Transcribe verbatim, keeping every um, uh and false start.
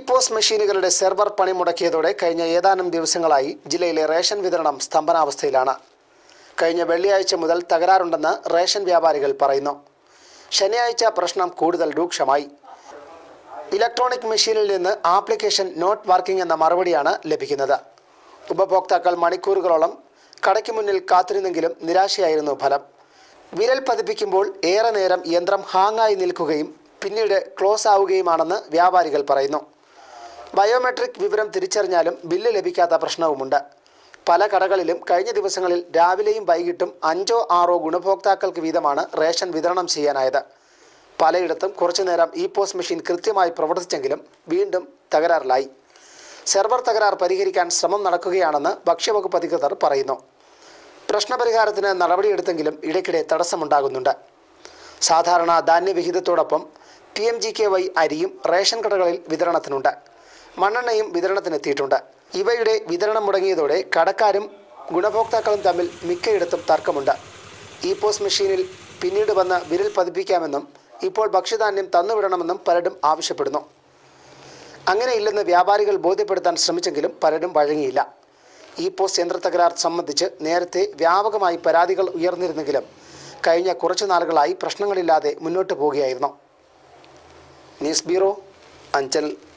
Pose മെഷീനുകളുടെ server പണിമുടക്കിയതോടെ കഴിഞ്ഞ ഏതാനും ദിവസങ്ങളായി ജില്ലയിലെ റേഷൻ വിതരണം സ്തംഭനാവസ്ഥയിലാണ്. കഴിഞ്ഞ വെള്ളിയാഴ്ച മുതൽ തകരാറുണ്ടെന്ന് റേഷൻ വ്യാപാരികൾ പറയുന്നു. ശനിയാഴ്ച പ്രശ്നം കൂടുതൽ രൂക്ഷമായി. ഇലക്ട്രോണിക് മെഷീനിൽ നിന്ന് ആപ്ലിക്കേഷൻ നോട്ട് വർക്കിംഗ് എന്ന മറുപടിയാണ് ലഭിക്കുന്നത്. ഉപഭോക്താക്കൾ മണിക്കൂറുകളോളം കടയ്ക്ക് മുന്നിൽ കാത്തിരുന്നെങ്കിലും നിരാശയായിരുന്നു ഫലം. വിരൽ പതിപ്പിക്കുമ്പോൾ ഏറെ നേരം യന്ത്രം ഹാങ്ങായി നിൽക്കുകയും പിന്നീട് ക്ലോസ് ആവുകയുമാണെന്ന് വ്യാപാരികൾ പറയുന്നു. ബയോമെട്രിക് വിവരം തിരിച്ചറിഞ്ഞാലും ബില്ല് ലഭിക്കാത്ത പ്രശ്നവുമുണ്ട്. പല കടകളിലും കഴിഞ്ഞ ദിവസങ്ങളിൽ രാവിലെയും വൈകിട്ടും അഞ്ചോ ആറോ ഗുണഭോക്താക്കൾക്ക് വീതമാണ് റേഷൻ വിതരണം ചെയ്യാനായത്. പലയിടത്തും കുറച്ചുനേരം ഇ പോസ് മെഷീൻ കൃത്യമായി പ്രവർത്തിച്ചെങ്കിലും വീണ്ടും തകരാറിലായി. സെർവർ തകരാർ പരിഹരിക്കാൻ ശ്രമം നടക്കുകയാണെന്ന് ഭക്ഷ്യവകുപ്പ് അധികൃതർ പറയുന്നു. പ്രശ്നപരിഹാരത്തിന് നടപടിയെടുത്തെങ്കിലും ഇടയ്ക്കിടെ തടസ്സമുണ്ടാകുന്നുണ്ട്. സാധാരണ ധാന്യവിഹിതത്തോടൊപ്പം P M G K Y അരിയും റേഷൻ കടകളിൽ വിതരണത്തിനുണ്ട്. മണ്ണെണ്ണയും വിതരണത്തിനെത്തിയിട്ടുണ്ട്. ഇവയുടെ വിതരണം മുടങ്ങിയതോടെ കടക്കാരും ഗുണഭോക്താക്കളും തമ്മിൽ മിക്കയിടത്തും തർക്കമുണ്ട്. ഇ പോസ് മെഷീനിൽ പിന്നീട് വന്ന് വിരൽ പതിപ്പിക്കാമെന്നും ഇപ്പോൾ ഭക്ഷ്യധാന്യം തന്നുവിടണമെന്നും പലരും ആവശ്യപ്പെടുന്നു. അങ്ങനെയില്ലെന്ന് വ്യാപാരികൾ ബോധ്യപ്പെടുത്താൻ ശ്രമിച്ചെങ്കിലും പലരും വഴങ്ങിയില്ല. ഇ പോസ് യന്ത്ര തകരാർ സംബന്ധിച്ച് നേരത്തെ വ്യാപകമായി പരാതികൾ ഉയർന്നിരുന്നെങ്കിലും കഴിഞ്ഞ കുറച്ചു നാളുകളായി പ്രശ്നങ്ങളില്ലാതെ മുന്നോട്ട് പോവുകയായിരുന്നു. News bureau, Anchal.